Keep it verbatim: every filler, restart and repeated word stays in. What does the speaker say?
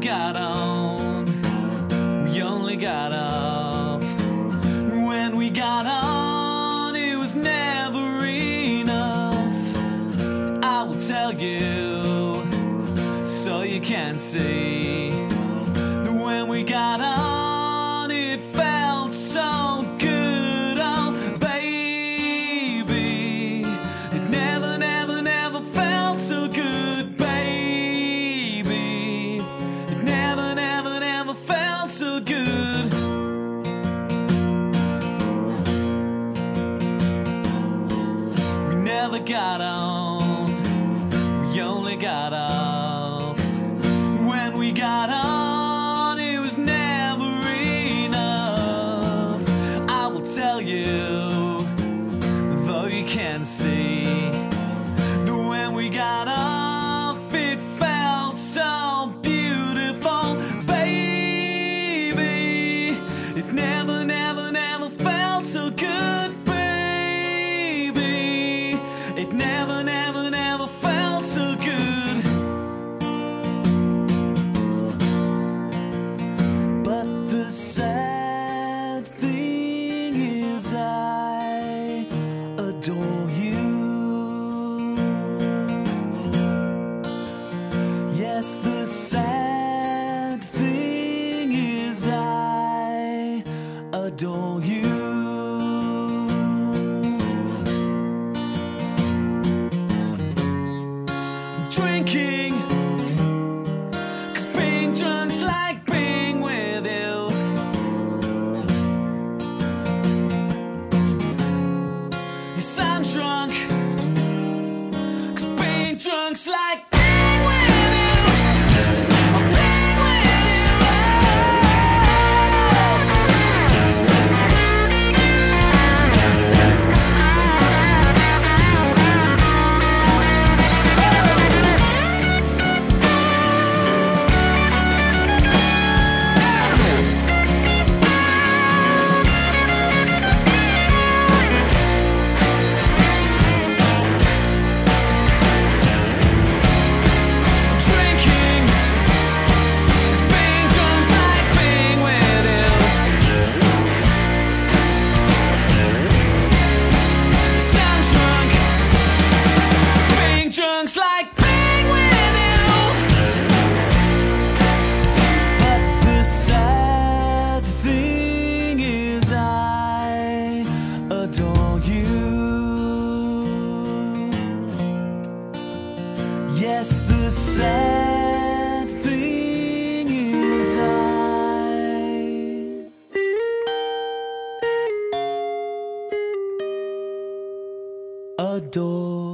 got on, we only got off. When we got on, it was never enough. I will tell you, so you can see, that when we got on, it felt so good. Oh, baby, it never, never, never felt so good, baby. It never, never, never felt so good. We never got on, we only got off. When we got on, it was never enough. I will tell you, though you can't see, that when we got off, it felt so beautiful, baby. It never, never, never felt so good, baby. It never, never, never felt so good. But the sad thing is I adore you. Yes, the sad thing is I adore you. Drinking, 'cause being drunk's like being with you. Yes, I'm drunk, 'cause being drunk's like being with you. Oh, being with drunk's like being with you. But the sad thing is I adore you. Yes, the sad thing is I adore